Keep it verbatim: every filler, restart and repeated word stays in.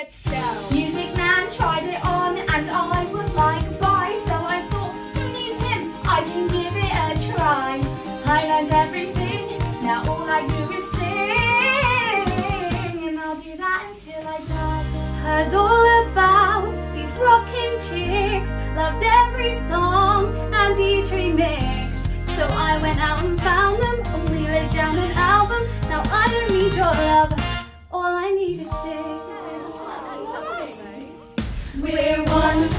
Excel. Music Man tried it on and I was like, bye. So I thought, who needs him? I can give it a try. I learned everything, now all I do is sing. And I'll do that until I die. Heard all about these rockin' chicks, loved every song and each remix. So I went out and found them, and we laid down an album. Now I don't need your love, all I need is six. We're one